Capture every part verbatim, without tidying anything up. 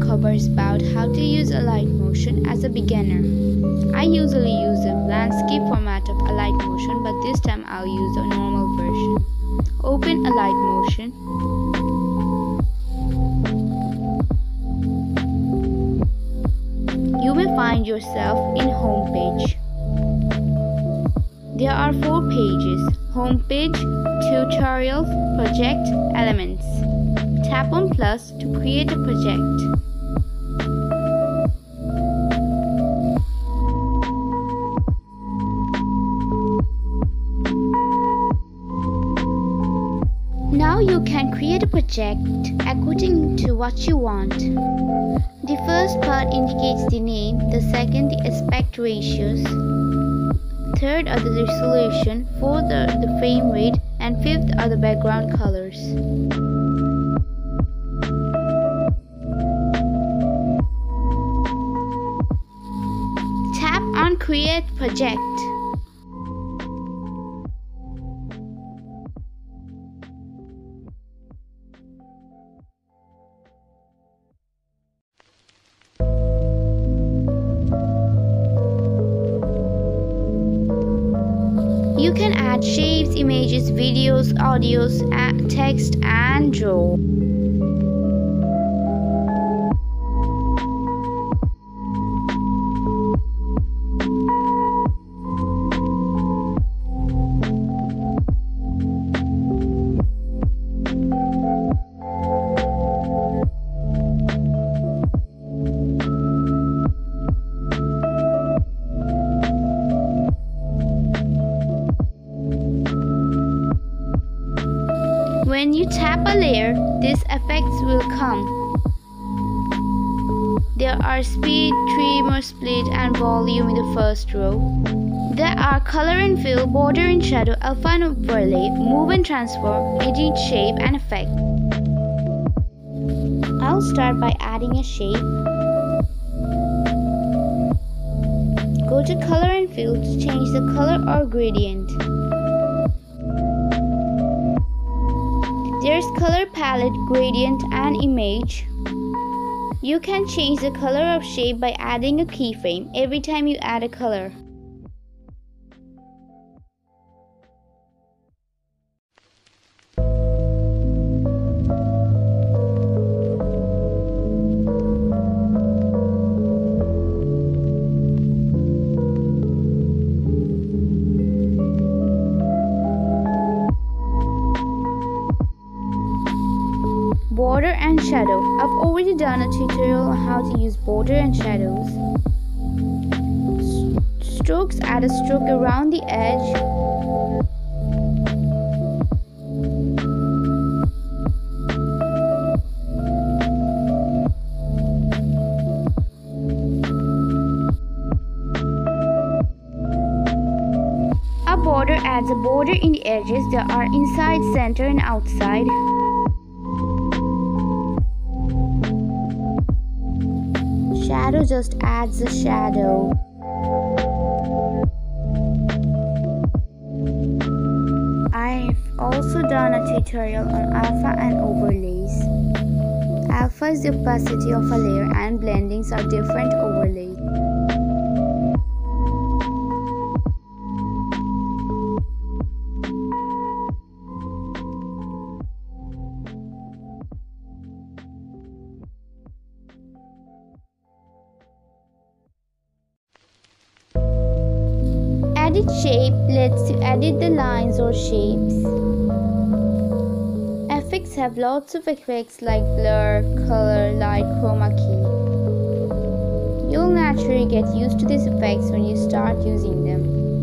covers about how to use Alight Motion as a beginner. I usually use the landscape format of Alight Motion, but this time I'll use the normal version. Open Alight Motion. You will find yourself in Home page. There are four pages: Home page, Tutorials, Project, Elements. Tap on plus to create a project. Now you can create a project according to what you want. The first part indicates the name, the second the aspect ratios, third are the resolution, fourth are the frame rate, and fifth are the background colors. Tap on Create Project. You can add shapes, images, videos, audios, text, and draw. When you tap a layer, these effects will come. There are speed, trimmer, split, and volume in the first row. There are color and fill, border and shadow, alpha and overlay, move and transform, edit, shape, and effect. I'll start by adding a shape. Go to color and fill to change the color or gradient. There's color palette, gradient, and image. You can change the color of shape by adding a keyframe every time you add a color. Border and shadow. I've already done a tutorial on how to use border and shadows. Strokes, add a stroke around the edge. A border adds a border in the edges. There are inside, center, and outside. Shadow just adds a shadow. I've also done a tutorial on alpha and overlays. Alpha is the opacity of a layer and blendings are different overlays. Edit shape lets you edit the lines or shapes. Effects have lots of effects like blur, color, light, chroma key. You'll naturally get used to these effects when you start using them.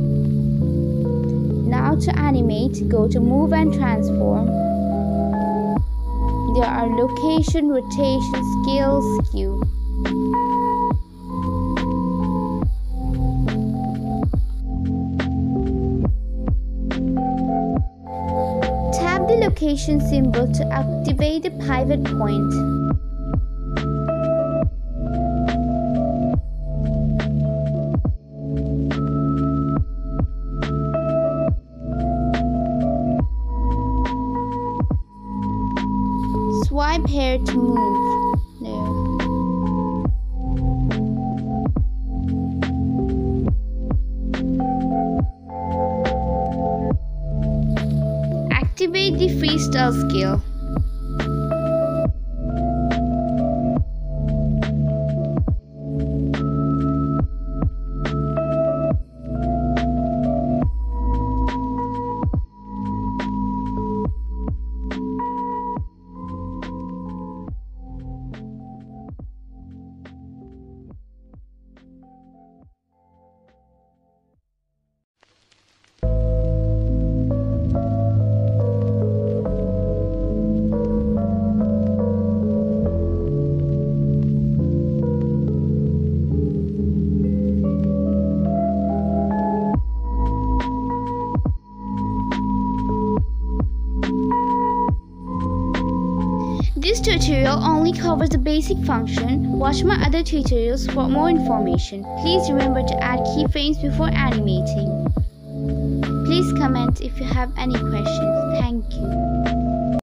Now to animate, go to Move and Transform. There are location, rotation, scale, skew. The location symbol to activate the pivot point. Swipe here to move. There. freestyle skill. This tutorial only covers the basic function. Watch my other tutorials for more information. Please remember to add keyframes before animating. Please comment if you have any questions. Thank you.